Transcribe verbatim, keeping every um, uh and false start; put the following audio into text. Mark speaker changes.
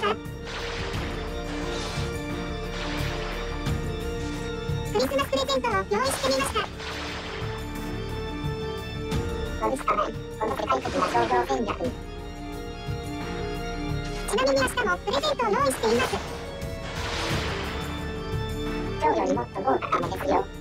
Speaker 1: が。クリスマスプレゼントを用意してみました。これしかない。この世界的な商業戦略。ちなみに明日もプレゼントを用意しています。今日よりもっと豪華かもですよ。